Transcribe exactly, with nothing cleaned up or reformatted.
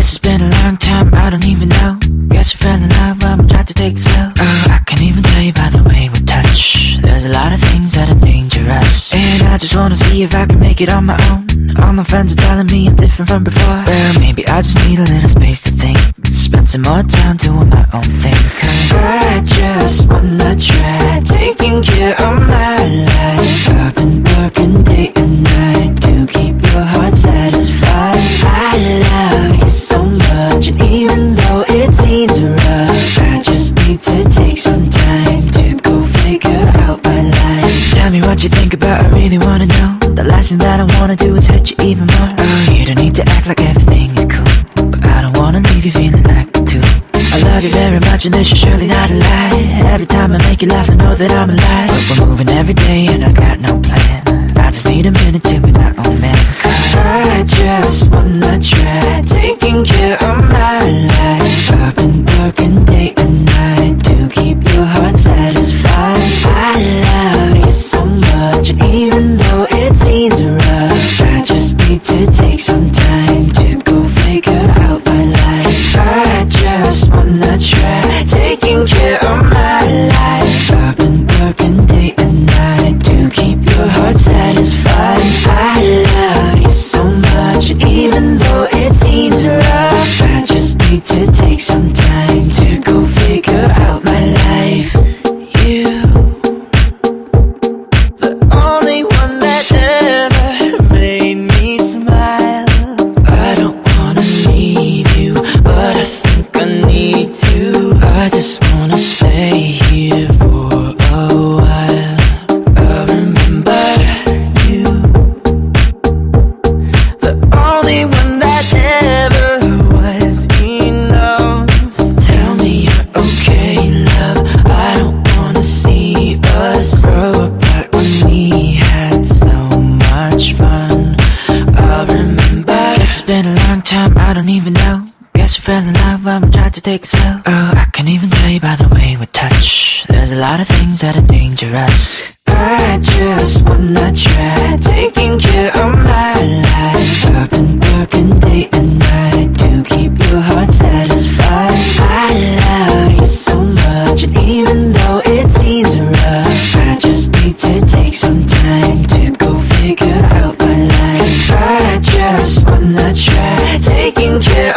Guess it's been a long time, I don't even know. Guess I fell in love, I'm trying to take it slow. Oh, I can't even tell you by the way we touch. There's a lot of things that are dangerous, and I just wanna see if I can make it on my own. All my friends are telling me I'm different from before. Well, maybe I just need a little space to think. Spend some more time doing my own things. Cause I just wanna try taking care of my life. I've been working day and night to keep your heart satisfied. I love you so much, and even though it seems rough, I just need to take some time to go figure out my life. Tell me what you think about, I really wanna know. The last thing that I wanna do is hurt you even more. Oh, you don't need to act like everything is cool, but I don't wanna leave you feeling like a tool. I love you very much and this is surely not a lie. Every time I make you laugh I know that I'm alive. But we're moving every day and I got no plan. I just need a minute to be my own man. Cause I just wanna try taking care of my life. I've been working day and night to keep your heart satisfied. I love you so much, and even though it seems rough, I just need to take some time to go figure out my life. I just wanna try taking care of my life. I've been working day and night to keep your heart satisfied. I love you so much, and even though it seems rough, I just need to take some time to go figure out my life. You, the only one that ever made me smile. I don't wanna leave you, but I think I need to. I just wanna stay here for a while. I remember you, the only one that ever was enough. Tell me you're okay, love. I don't wanna see us grow apart when we had so much fun. I remember. Guess it's been a long time, I don't even know. Guess I fell in love, I'm trying to take it slow. Oh, I can't even tell you by the way we touch. There's a lot of things that are dangerous. I just wanna try taking care of my life. I've been working day and night to keep your heart satisfied. I love you so much, and even though it seems rough, I just need to take some time to go figure out my life. I just wanna try taking care